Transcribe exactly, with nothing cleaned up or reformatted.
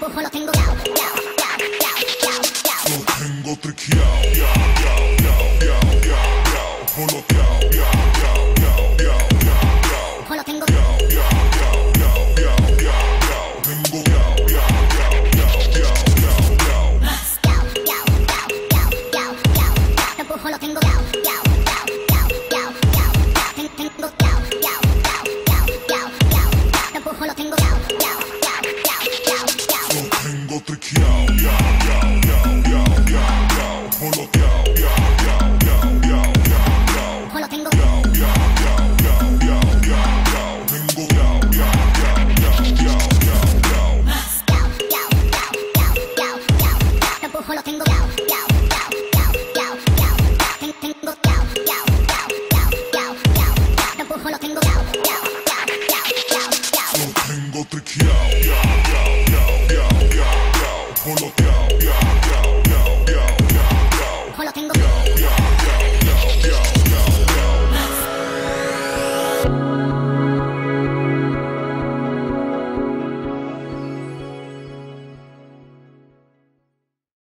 empujo, lo tengo yao, yao, yao, yao, yao, yao. Lo tengo triqueado, yao, yao, yao, yao, yao, yao. Ojo, lo yao, yao, yao, yao, yao, yao, yao. Ojo, lo tengo Yao, yao, yao, yao, yao, yao, yao. Tengo yao, yao, yao, yao, yao, yao, yao. más yao, yao, yao, yao, yao, yao, yao. Te empujo, lo tengo yao, yao, yao, yao, yao, yao, yao. Ten- Tengo yao, yao, yao, yao, yao, yao, yao. Te empujo, lo tengo yao, yao, yao, yao, yao, yao. Lo tengo triqueado, yao, yao, yao, yao, yao, yao. Ojo, lo yao, yao, yao, yao, yao, yao, yao. Ojo, lo tengo Yao, yao, yao, yao, yao, yao, yao. Tengo yao, yao, yao, yao, yao, yao, yao. más yao, yao, yao, yao, yao, yao, yao. Te empujo, lo tengo yao, yao, yao, yao, yao, yao, yao. Ten- Tengo yao, yao, yao, yao, yao, yao, yao. Te empujo, lo tengo yao, yao, yao, yao, yao, yao. Lo tengo triqueado, yao, yao, yao, yao, yao, yao. Ojo, lo yao, yao, yao, yao, yao, yao, yao. Ojo, lo tengo Yao, yao, yao, yao, yao, yao, yao.